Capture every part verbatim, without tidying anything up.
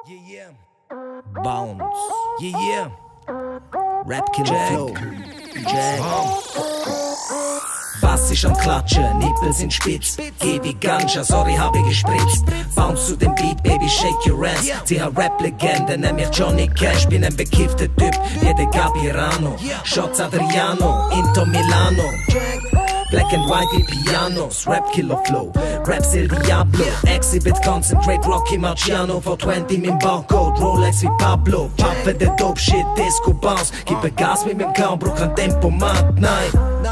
Yeah, yeah. Bounce. Yeah, yeah. Rap Killer Flow. Jack. Bass ist am Klatschen, Nippel sind spitz. Geh wie Ganja, sorry, hab ich gespritzt. Bounce zu dem Beat, Baby, shake your ass. C H-Rap-Legende, nenn mich Johnny Cash. Bin ein bekiffter Typ, wie der Gabirano. Shots Adriano, Inter Milano. Black and white wie Pianos, Rap Killer Flow, Raps El Diablo, Exhibit Concentrate, Rocky Marciano, four twenty mit Barcode, Rolex wie Pablo, Paffe der Dope Shit, Disco Bounce, gebe Gas mit dem Kaum, brauch kein Tempomat, nein.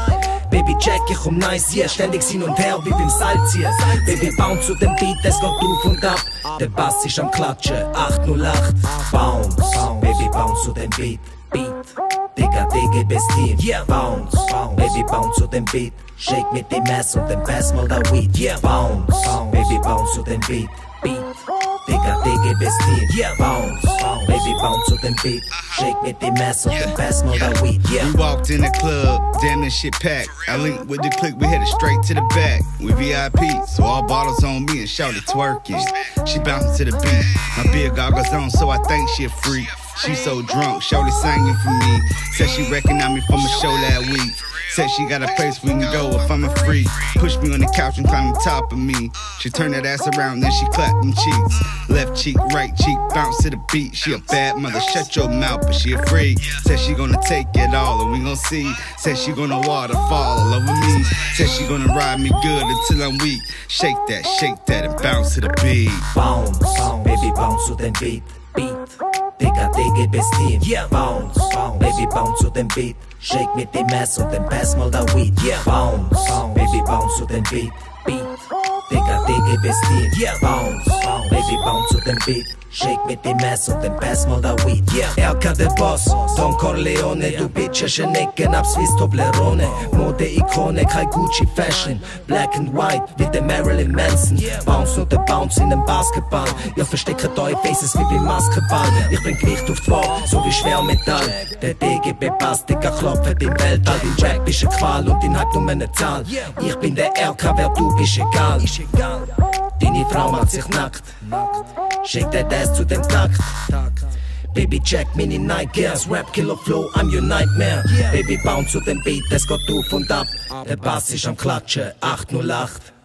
Baby Jack, ich komm nice, yeah, ständig hin und her wie beim Salzier. Baby bounce zu dem Beat, es geht auf und ab. Der Bass ist am Klatschen, acht null acht. Bounce, Baby bounce zu dem Beat, Beat. Digga, Digga, bist Team, yeah. Bounce, Baby bounce zu dem Beat. Shake mit dem Ass und dem Pass mal da Weed, yeah. Bounce, Baby bounce zu dem Beat, Beat. Digga, Digga, bist Team, yeah. Bounce, Baby bounce to them beat. Shake mit dem Ass und dem Pass mal da Weed, yeah. We walked in the club, damn this shit packed. I linked with the clique, we headed straight to the back. We V I P, so all bottles on me and shawty twerking. She bouncing to the beat, my big goggles on, so I think she a freak. She so drunk, shawty singing for me. Said she recognized me from a show that week. Said she got a place we can go if I'm a freak. Push me on the couch and climb on top of me. She turned that ass around, then she clapped them cheeks. Left cheek, right cheek, bounce to the beat. She a bad mother, shut your mouth, but she afraid. Said she gonna take it all, and we gon' see. Said she gonna waterfall all over me. Said she gonna ride me good until I'm weak. Shake that, shake that, and bounce to the beat. Bounce, baby, bounce to the beat, beat. Digga, Digga, bist Team, yeah. Bounce, Baby, bounce zu dem Beat. Shake mit dem Ass und dem Pass mal da Weed, yeah. Bounce, Baby, bounce zu dem Beat, Beat. Digga, Digga, bist Team, yeah. Bounce, Baby, bounce zu dem Beat. Shake mit dem Ass und dem Pass mal da Weed, yeah. R K der Boss, Don Corleone. Du bitchesche Necken ab Swiss Toblerone. Mode-Ikone, kein Gucci Fashion. Black and white, wie der Marilyn Manson. Bounce und der Bounce in dem Basketball. Ihr versteckt eure Faces wie beim Basketball. Ich bring Gewicht auf die Waage, so wie Schwermetall. Der D G B passt, Digga, klopft im Weltall. Dein Jack bist eine Qual und dein Hype nur eine Zahl. Ich bin der R K, wer du bist, egal. Deine Frau macht sich nackt. Shake that ass zu dem Takt. Baby Jack, mini Night Gears, Rap Killer Flow, I'm your nightmare. Baby bounce zu dem Beat, es geht auf und ab. Der Bass ist am Klatschen, acht null acht.